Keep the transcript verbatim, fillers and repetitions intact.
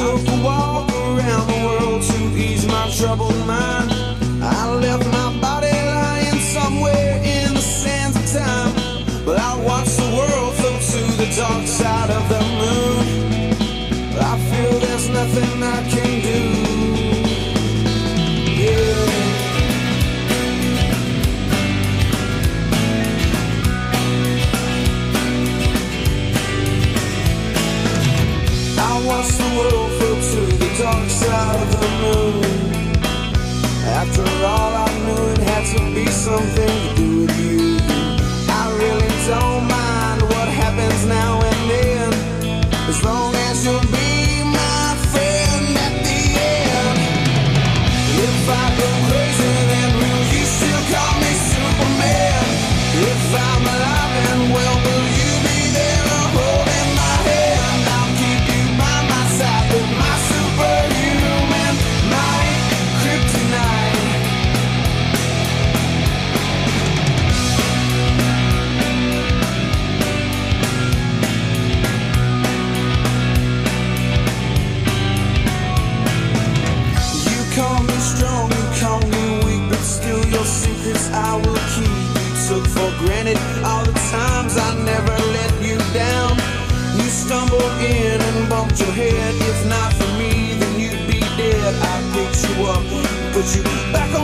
took a walk around the world to ease my troubled mind. I left my body lying somewhere in the sands of time, but I watched the world float to the dark side of the moon. I feel there's nothing I can do. Yeah. I watched the world float to the dark side of the moon. After all, I knew it had to be something to do with you. I really don't mind what happens now and then, as long as you'll be my friend at the end. If I go crazy, then will you still call me Superman? If I'm alive and well, will you be there holding my hand? I'll keep you by my side with my superhuman might, kryptonite. You call me strong, you call me weak, but still your secrets I will keep. You took for granted all the times I never let you down. You stumbled in and bumped your head. If not for me, then you'd be dead. I picked you up, put you back